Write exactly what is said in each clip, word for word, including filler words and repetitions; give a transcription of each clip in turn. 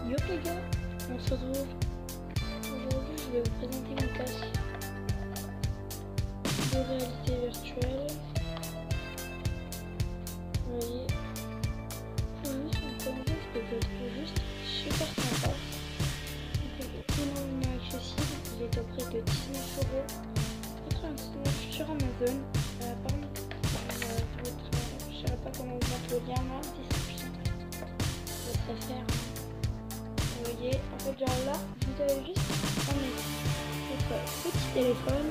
Yo les gars, on se retrouve. Aujourd'hui je vais vous présenter mon casque de réalité virtuelle. Vous voyez, faut juste en prendre juste que je le trouve juste super sympa. Il est énormément accessible, il est au prix de dix-neuf euros quatre-vingt-dix-neuf sur Amazon. Euh, par contre, euh, votre, euh, je ne saurais pas comment vous mettre le lien, moi, description. Je laisserai faire. Vous voyez, en fait, genre là, vous avez juste en mettre votre petit téléphone,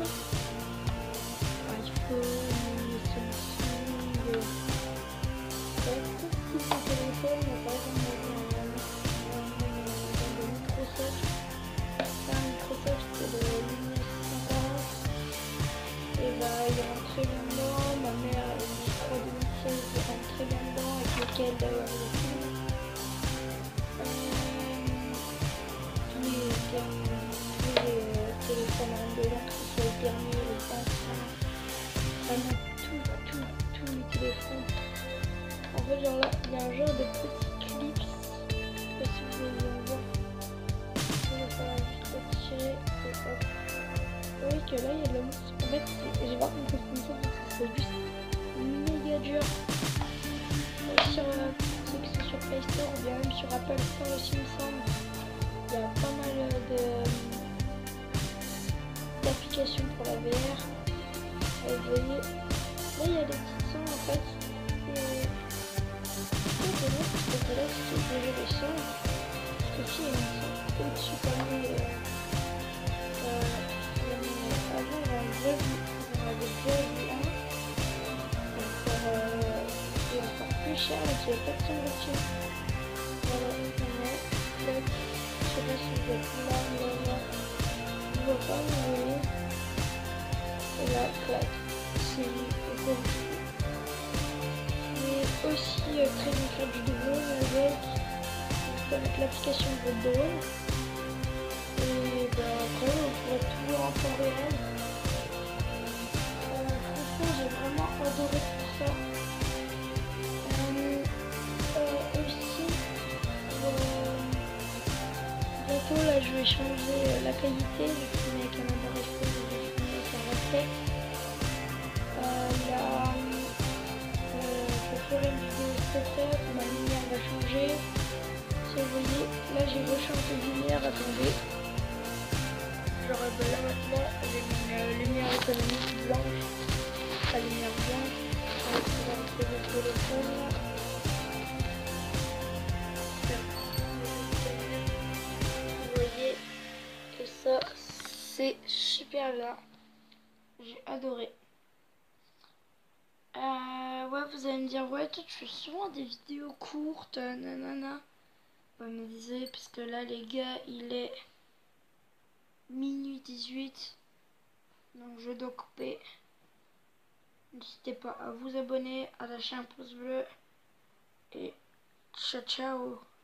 iPhone, Samsung, ouais, tout petit téléphone, par exemple, on a de Microsoft, ça, Microsoft, c'est le Lumia six cent quarante, et bah, il rentre très bien dedans, ma mère, elle dit trois deux mille seize, il rentre très bien dedans, avec lequel d'ailleurs, il est tout. Tous les euh, téléphones en dedans, que ce soit les derniers, les anciens, vraiment tout, tout, tous les téléphones. En fait, genre là, il y a un genre de petits clips, je sais pas si vous allez le voir. Je vais faire juste retirer, et hop. Vous voyez que là, il y a de la mousse. En fait, j'ai pas compris comme ça, parce que c'est juste méga dur. Euh, sur euh, ceux qui sont sur Play Store ou bien même sur Apple Store aussi, il me semble. Il y a pas mal de d'applications pour la V R. Euh, vous voyez, là il y a des petits sons en fait. Et c'est étonnant parce que là si tu bouger les sons, parce que si il y a un son au-dessus comme nous, euh, euh, avant on avait déjà vu, on avait déjà vu un, encore, euh, c'est encore plus cher, là tu n'avais pas de son dessus. Voilà, on a là. Je sais pas si vous êtes là, là, là. Je vois pas, vous voyez. Et là, clac, c'est bon. Mais aussi euh, très bien faire du drone avec, avec l'application de drone. Et ben après, on pourrait tout voir en temps réel. Euh, franchement, j'ai vraiment adoré tout ça. Euh, euh, aussi, euh, bientôt là je vais changer euh, la qualité, je vais filmer avec un appareil photo, je vais filmer avec un réflexe. Euh, là, euh, je ferai une vidéo spéciale, ma lumière va changer. Si vous voyez, là j'ai rechangé de lumière, attendez. Genre ben là maintenant j'ai une euh, lumière économique blanche, la lumière blanche, on va rentrer le téléphone. Ça, c'est super bien. J'ai adoré. Euh, ouais, vous allez me dire, ouais, toi, tu fais souvent des vidéos courtes, euh, nanana. Ouais, mais désolé, parce que là, les gars, il est minuit dix-huit. Donc, je dois couper. N'hésitez pas à vous abonner, à lâcher un pouce bleu. Et ciao, ciao.